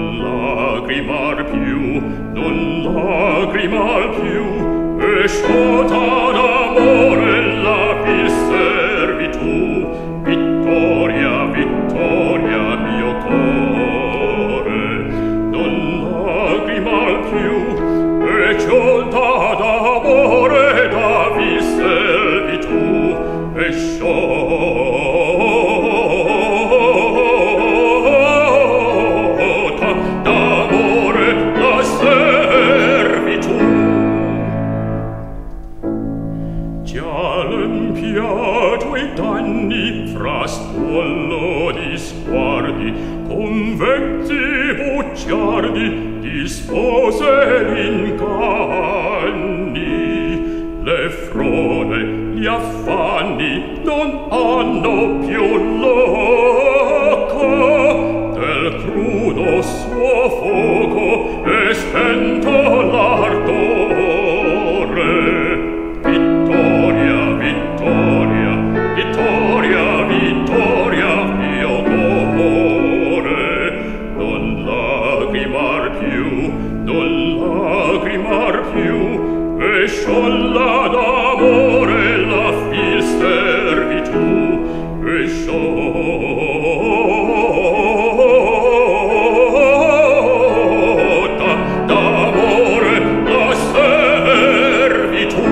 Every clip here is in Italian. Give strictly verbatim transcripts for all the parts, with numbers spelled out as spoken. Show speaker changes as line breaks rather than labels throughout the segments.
lagrimar più, non lagrimar più, e sciolta d'amore la vil servitù. Vittoria, vittoria, mio core, non lagrimar più, e sciolta d'amore la vil servitù, e sciolta d'amore la servitù. Già l'empiato i danni fra stollo di sguardi, conventi bucciardi, di spose l'inganni. Le frode, gli affanni non hanno più loco del crudo suo fuoco e spento l'ardore. Vittoria, vittoria, vittoria, vittoria, mio cuore, non lagrimar più, non lagrimar più, e sciolla d'amore la vil servitù, e sciolta d'amore la servitù.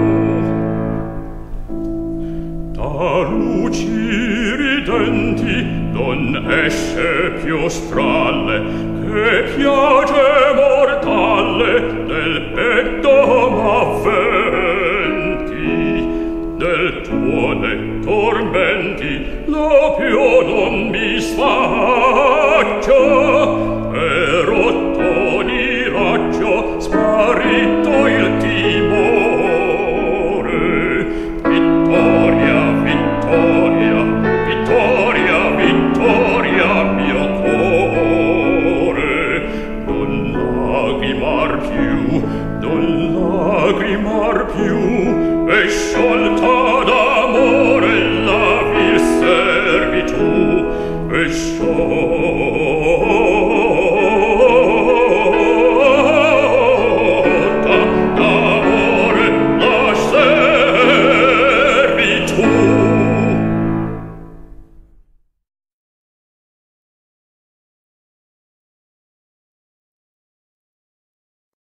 Da luci ridenti non esce più stralle, che piace mortale del petto m'avventi. Del tuone tormenti lo più non mi sfaccio, e rotto di raggio sparito il timore. Vittoria, vittoria, vittoria, vittoria, mio cuore, non lagrimar più, non lagrimar più, e sciolta d'amore la vil servitù, e sciolta